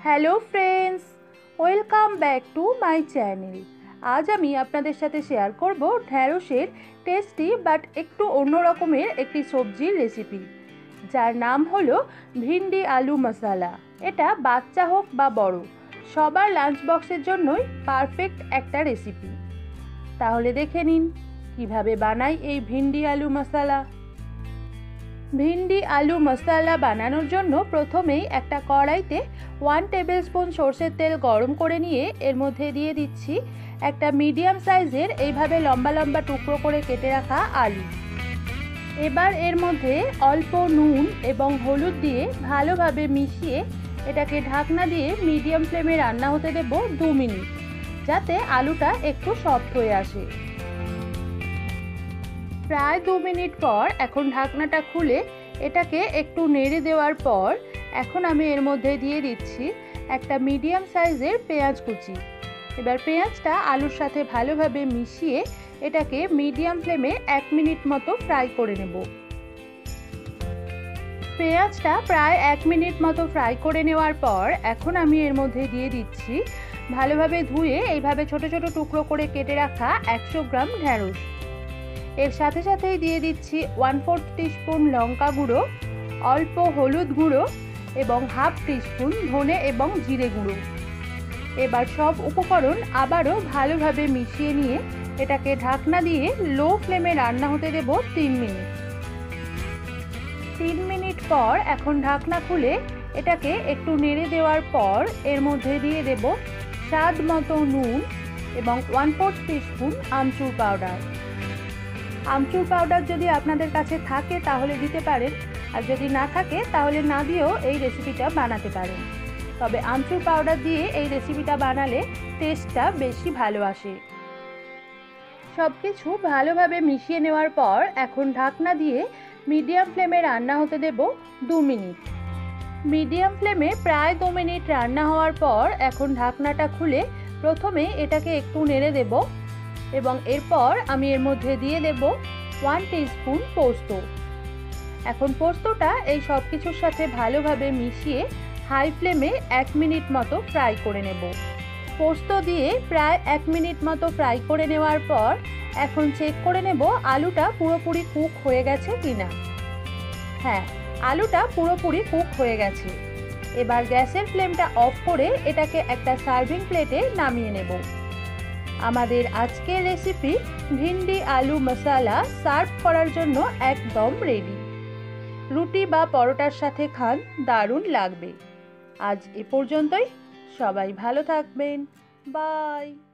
Hello friends, welcome back to my channel. আজ আমি আপনাদের সাথে শেয়ার করব ঢ্যাঁড়সের টেস্টি বাট একটু অন্য রকমের একটি সবজির রেসিপি, যার নাম হলো ভিন্ডি আলু মশালা। এটা বাচ্চা হোক বা বড়, সবার লাঞ্চ বক্সের জন্যই পারফেক্ট একটা রেসিপি। তাহলে দেখে নিন কিভাবে বানাই এই ভিন্ডি আলু মশালা। ভিন্ডি আলু মশালা বানানোর জন্য প্রথমেই একটা কড়াইতে 1 টেবিল স্পুন সরষের তেল গরম করে নিয়ে এর মধ্যে দিয়ে দিচ্ছি একটা মিডিয়াম সাইজের এইভাবে লম্বা লম্বা টুকরো করে কেটে রাখা আলু। এবার এর মধ্যে অল্প নুন এবং হলুদ দিয়ে ভালোভাবে মিশিয়ে এটাকে ঢাকনা দিয়ে মিডিয়াম ফ্লেমে রান্না হতে দেব 2 মিনিট, যাতে আলুটা একটু সফট হয়ে আসে। প্রায় 2 মিনিট পর এখন ঢাকনাটা খুলে এটাকে একটু নেড়ে দেওয়ার পর এখন আমি এর মধ্যে দিয়ে দিচ্ছি একটা মিডিয়াম সাইজের পেঁয়াজ কুচি। এবার পেঁয়াজটা আলুর সাথে ভালোভাবে মিশিয়ে এটাকে মিডিয়াম ফ্লেমে 1 মিনিট মতো ফ্রাই করে নেব। পেঁয়াজটা প্রায় 1 মিনিট মতো ফ্রাই করে নেওয়ার পর এখন আমি এর মধ্যে দিয়ে দিচ্ছি ভালোভাবে ধুয়ে এইভাবে ছোট ছোট টুকরো করে কেটে রাখা 100 গ্রাম ঢ্যাঁড়স। এর সাথে সাথেই দিয়ে দিচ্ছি 1/4 টিস্পুন লঙ্কা গুঁড়ো, অল্প হলুদ গুঁড়ো এবং 1/2 টিস্পুন ধনে এবং জিরে গুঁড়ো। এবার সব উপকরণ আবারও ভালোভাবে মিশিয়ে নিয়ে এটাকে ঢাকনা দিয়ে লো ফ্লেমে রান্না হতে দেব 3 মিনিট। 3 মিনিট পর এখন ঢাকনা খুলে এটাকে একটু নেড়ে দেওয়ার পর এর মধ্যে দিয়ে দেব স্বাদ মতো নুন এবং 1/4 teaspoon amchur powder. Amchur powder যদি আপনাদের কাছে থাকে তাহলে দিতে পারেন, আর যদি না থাকে তাহলে না দিয়েও এই রেসিপিটা বানাতে পারেন। তবে আমচুর পাউডার দিয়ে এই রেসিপিটা বানালে টেস্টটা বেশি ভালো আসে। সব কিছু ভালোভাবে মিশিয়ে নেওয়ার পর এখন ঢাকনা দিয়ে মিডিয়াম ফ্লেমে রান্না হতে দেব 2 মিনিট। মিডিয়াম ফ্লেমে প্রায় 2 মিনিট রান্না হওয়ার পর এখন ঢাকনাটা খুলে প্রথমে এটাকে একটু নেড়ে দেব এবং এরপর আমি এর মধ্যে দিয়ে দেব 1 টিস্পুন পোস্ত। এখন পোস্তটা এই সব কিছুর সাথে ভালোভাবে মিশিয়ে হাই ফ্লেমে 1 মিনিট মতো ফ্রাই করে নেব। পোস্ত দিয়ে প্রায় 1 মিনিট মতো ফ্রাই করে নেওয়ার পর এখন চেক করে নেব আলুটা পুরোপুরি কুক হয়ে গেছে কিনা। হ্যাঁ, আলুটা পুরোপুরি কুক হয়ে গেছে। এবার গ্যাসের ফ্লেমটা অফ করে এটাকে একটা সার্ভিং প্লেটে নামিয়ে নেব। আমাদের আজকের রেসিপি ভিন্ডি আলু মশালা সার্ভ করার জন্য একদম রেডি। রুটি বা পরোটার সাথে খান, দারুণ লাগবে। আজ এ পর্যন্তই। সবাই ভালো থাকবেন। বাই।